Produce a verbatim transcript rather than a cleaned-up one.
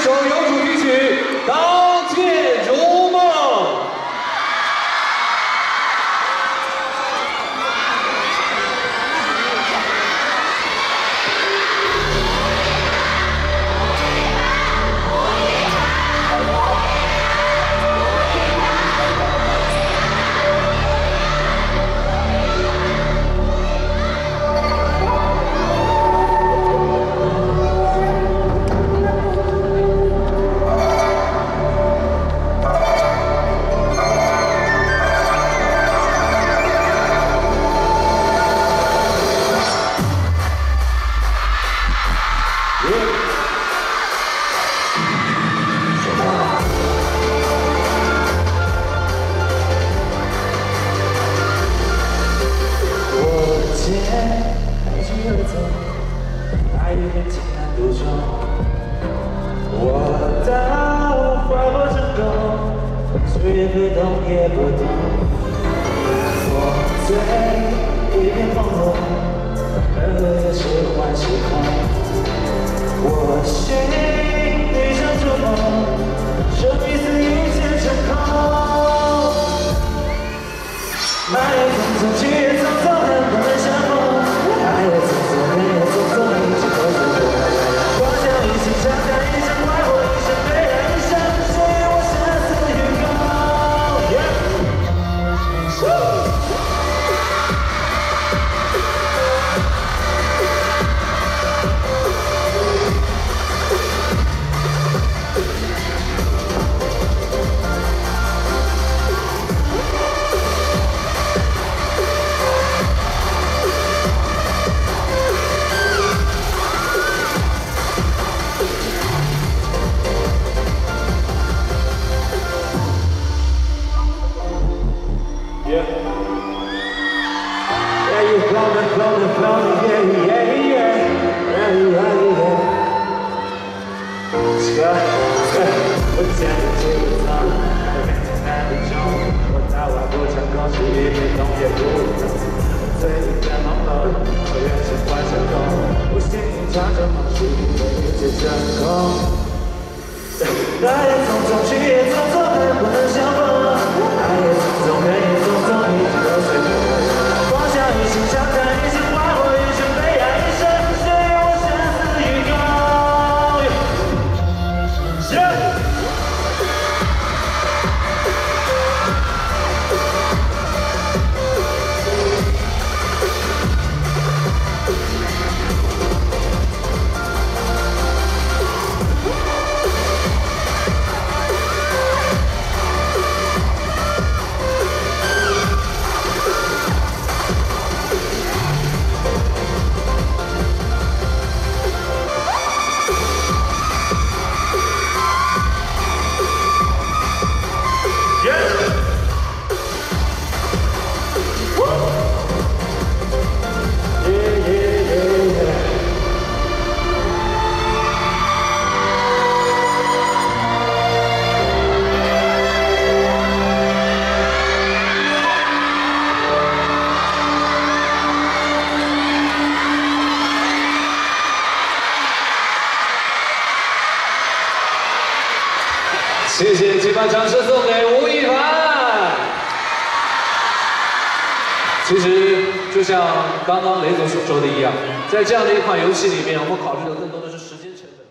手游主题曲《刀剑如梦》。 爱有点情难独钟，我到花落成空，岁月飞动也不动。我醉一片朦胧，而喝的是幻是空。我心一场筑梦，生彼此一切成空。爱也匆匆，去也匆匆，恨不能相逢。爱也匆匆，恨也匆匆，一直都在过。光想一心相看，一生快活，一生悲哀，一生谁我生死与共。Yeah. Yeah, you floating, floating, floating, yeah, yeah, yeah, yeah, yeah, yeah. Sky, sky, 我牵着吉他，我面前难的钟，我大外不成功，是一片动也不动。醉在朦胧，我原是幻成空，我心里唱着梦，是因为一切成空。爱也匆匆，去也匆匆，恨不能相逢。爱也匆匆，恨也匆匆，一直都随风。光想一心相看，一生快活，一生悲哀，一生谁我生死与共。谢谢，请把掌声送给吴亦凡。其实就像刚刚雷总所说的一样，在这样的一款游戏里面，我们考虑的更多的是时间成本。